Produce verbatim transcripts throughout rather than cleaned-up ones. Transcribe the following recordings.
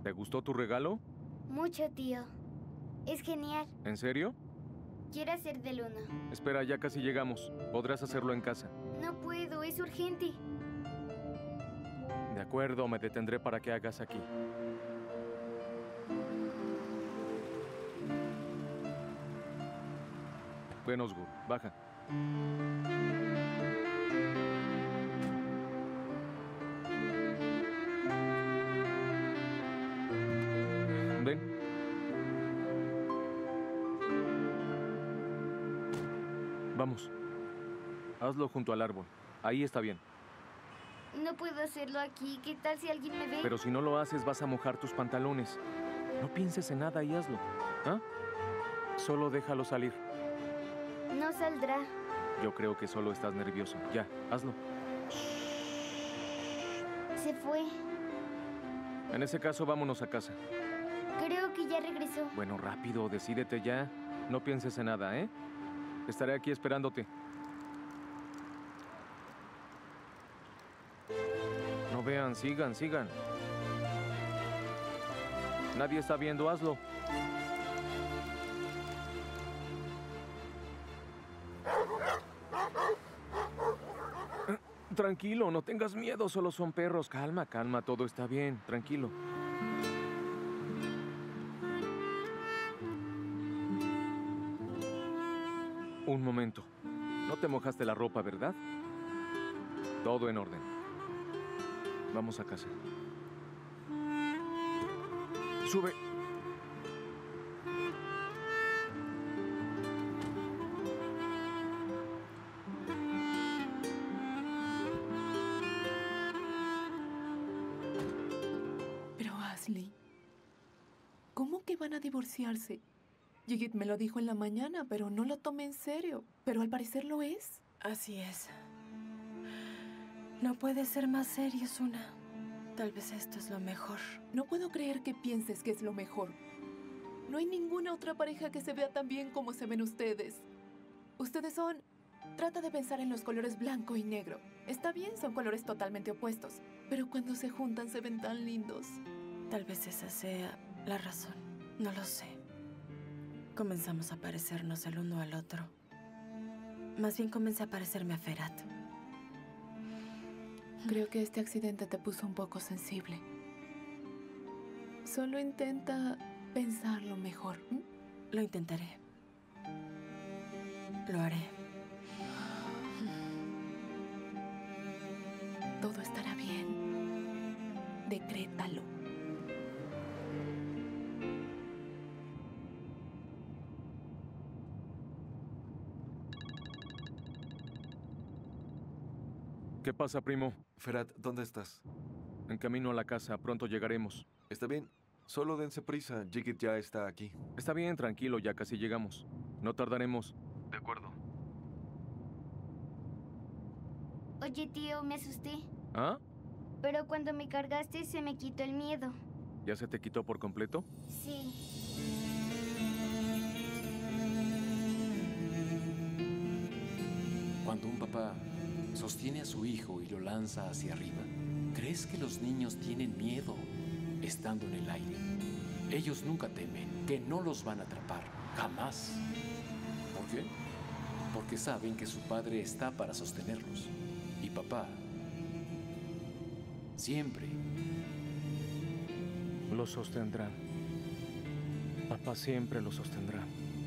¿Te gustó tu regalo? Mucho, tío. Es genial. ¿En serio? Quiero hacer del uno. Espera, ya casi llegamos. Podrás hacerlo en casa. No puedo, es urgente. De acuerdo, me detendré para que hagas aquí. Ven, Osgood, baja. Ven. Vamos. Hazlo junto al árbol. Ahí está bien. No puedo hacerlo aquí. ¿Qué tal si alguien me ve? Pero si no lo haces, vas a mojar tus pantalones. No pienses en nada y hazlo. ¿Ah? Solo déjalo salir. No saldrá. Yo creo que solo estás nervioso. Ya, hazlo. Se fue. En ese caso, vámonos a casa. Creo que ya regresó. Bueno, rápido, decídete ya. No pienses en nada, ¿eh? Estaré aquí esperándote. No vean, sigan, sigan. Nadie está viendo, hazlo. Tranquilo, no tengas miedo, solo son perros. Calma, calma, todo está bien, tranquilo. Un momento. No te mojaste la ropa, ¿verdad? Todo en orden. Vamos a casa. Sube. Pero Ashley, ¿cómo que van a divorciarse? Jigit me lo dijo en la mañana, pero no lo tomé en serio. Pero al parecer lo es. Así es. No puede ser más serio, Suna. Tal vez esto es lo mejor. No puedo creer que pienses que es lo mejor. No hay ninguna otra pareja que se vea tan bien como se ven ustedes. Ustedes son... Trata de pensar en los colores blanco y negro. Está bien, son colores totalmente opuestos. Pero cuando se juntan se ven tan lindos. Tal vez esa sea la razón. No lo sé. Comenzamos a parecernos el uno al otro. Más bien comencé a parecerme a Ferhat. Creo que este accidente te puso un poco sensible. Solo intenta pensarlo mejor. ¿m? Lo intentaré. Lo haré. Todo estará bien. Decrétalo. ¿Qué pasa, primo? Ferhat, ¿dónde estás? En camino a la casa, pronto llegaremos. Está bien. Solo dense prisa. Jigit ya está aquí. Está bien, tranquilo, ya casi llegamos. No tardaremos. De acuerdo. Oye, tío, me asusté. ¿Ah? Pero cuando me cargaste se me quitó el miedo. ¿Ya se te quitó por completo? Sí. Cuando un papá sostiene a su hijo y lo lanza hacia arriba, ¿crees que los niños tienen miedo estando en el aire? Ellos nunca temen que no los van a atrapar, jamás. ¿Por qué? Porque saben que su padre está para sostenerlos. Y papá siempre Lo sostendrá. Papá siempre lo sostendrá.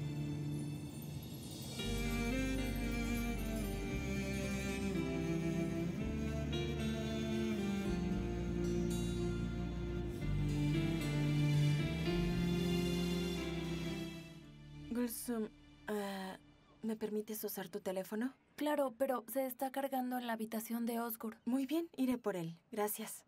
Gulsum, uh, ¿me permites usar tu teléfono? Claro, pero se está cargando en la habitación de Osgood. Muy bien, iré por él. Gracias.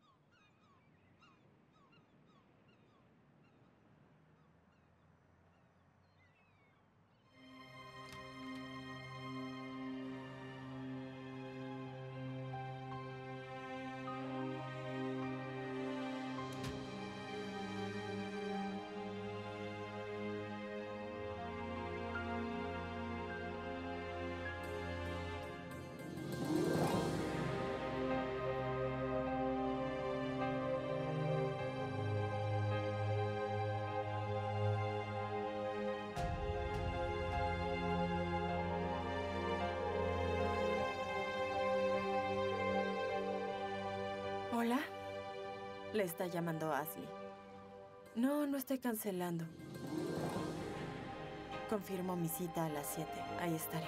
¿Hola? Le está llamando Ashley. No, no estoy cancelando. Confirmo mi cita a las siete. Ahí estaré.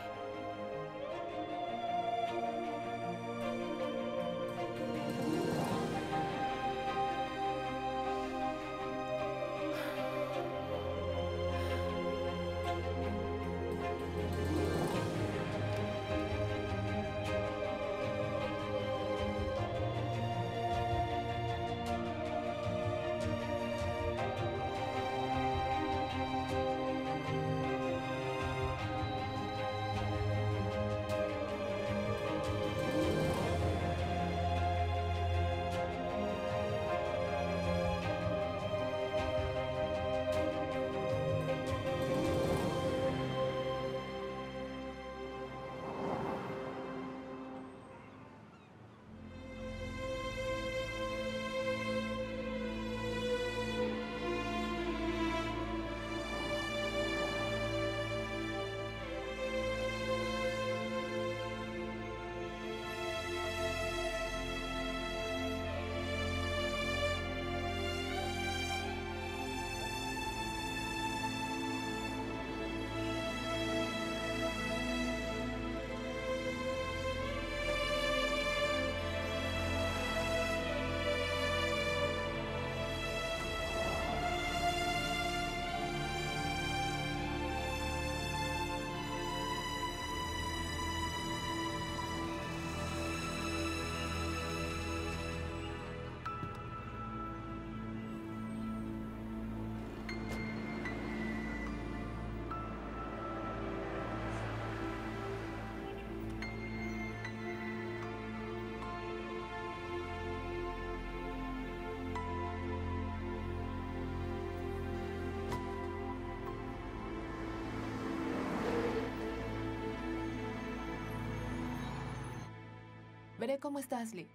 Veré cómo está Ashley.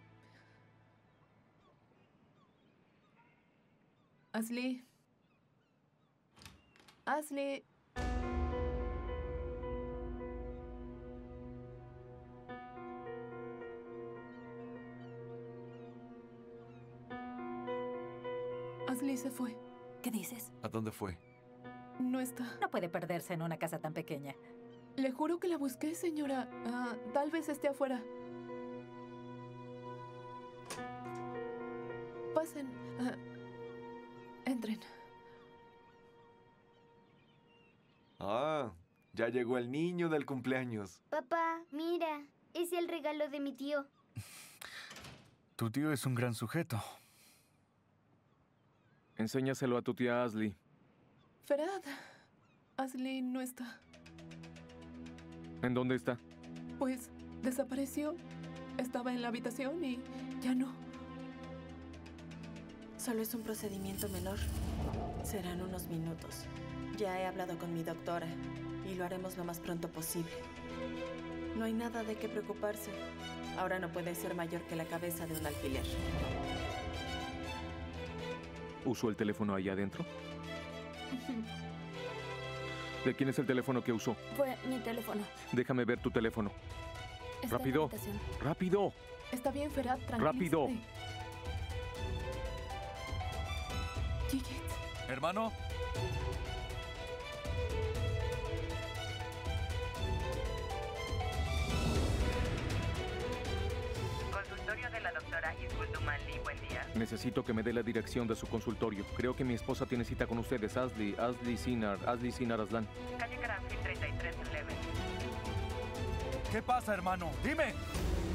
Ashley. Ashley. Ashley se fue. ¿Qué dices? ¿A dónde fue? No está. No puede perderse en una casa tan pequeña. Le juro que la busqué, señora. Ah, tal vez esté afuera. Pasen. Ah, entren. Ah, ya llegó el niño del cumpleaños. Papá, mira. Es el regalo de mi tío. Tu tío es un gran sujeto. Enséñaselo a tu tía Ashley. Ferhat. Ashley no está. ¿En dónde está? Pues desapareció. Estaba en la habitación y ya no. Solo es un procedimiento menor. Serán unos minutos. Ya he hablado con mi doctora y lo haremos lo más pronto posible. No hay nada de qué preocuparse. Ahora no puede ser mayor que la cabeza de un alfiler. ¿Usó el teléfono ahí adentro? ¿De quién es el teléfono que usó? Fue mi teléfono. Déjame ver tu teléfono. Está ¡Rápido! en la habitación. ¡Rápido! Está bien, Ferhat, tranquilízate. ¡Rápido! Gigit. Hermano. Consultorio de la doctora Isgul Dumanli, buen día. Necesito que me dé la dirección de su consultorio. Creo que mi esposa tiene cita con ustedes. Ashley, Ashley Sinar, Ashley Sinar Aslan. Calle Karanfil treinta y tres en Leven. ¿Qué pasa, hermano? Dime.